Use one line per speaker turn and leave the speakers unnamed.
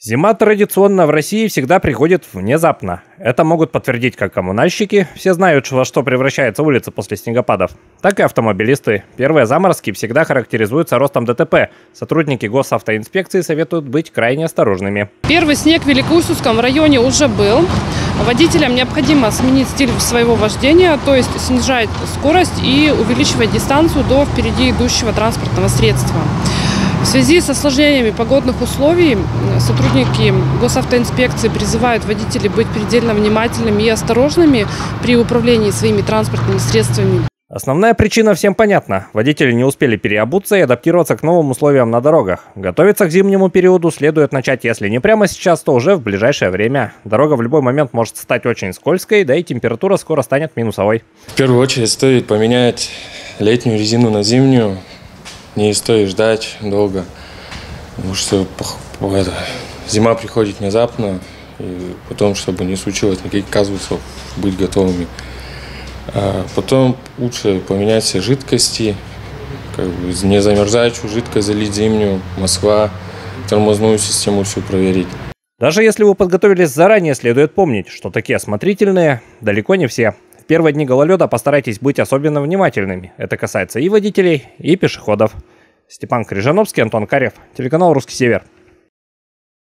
Зима традиционно в России всегда приходит внезапно. Это могут подтвердить как коммунальщики, все знают, во что превращается улица после снегопадов, так и автомобилисты. Первые заморозки всегда характеризуются ростом ДТП. Сотрудники госавтоинспекции советуют быть крайне осторожными.
Первый снег в Великоустюгском районе уже был. Водителям необходимо сменить стиль своего вождения, то есть снижать скорость и увеличивать дистанцию до впереди идущего транспортного средства. В связи с осложнениями погодных условий сотрудники госавтоинспекции призывают водителей быть предельно внимательными и осторожными при управлении своими транспортными средствами.
Основная причина всем понятна. Водители не успели переобуться и адаптироваться к новым условиям на дорогах. Готовиться к зимнему периоду следует начать, если не прямо сейчас, то уже в ближайшее время. Дорога в любой момент может стать очень скользкой, да и температура скоро станет минусовой.
В первую очередь стоит поменять летнюю резину на зимнюю. Не стоит ждать долго, потому что зима приходит внезапно, и потом, чтобы не случилось никаких казусов, быть готовыми. А потом лучше поменять все жидкости, не замерзающую жидкость залить зимнюю, Москва, тормозную систему всю проверить.
Даже если вы подготовились заранее, следует помнить, что такие осмотрительные далеко не все. В первые дни гололеда постарайтесь быть особенно внимательными. Это касается и водителей, и пешеходов. Степан Крижановский, Антон Карев, телеканал «Русский Север».